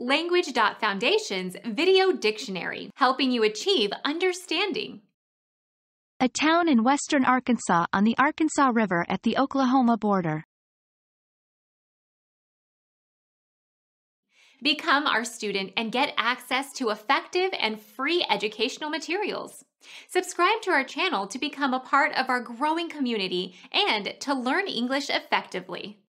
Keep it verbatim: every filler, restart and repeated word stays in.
Language dot Foundation's Video Dictionary, helping you achieve understanding. A town in western Arkansas on the Arkansas River at the Oklahoma border. Become our student and get access to effective and free educational materials. Subscribe to our channel to become a part of our growing community and to learn English effectively.